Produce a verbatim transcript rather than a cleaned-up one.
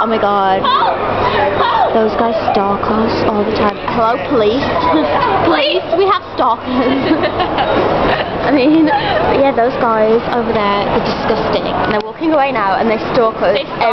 Oh my god. Those guys stalk us all the time. Hello, police. Police, we have stalkers. I mean, yeah, those guys over there, they're disgusting. And they're walking away now and they stalk us.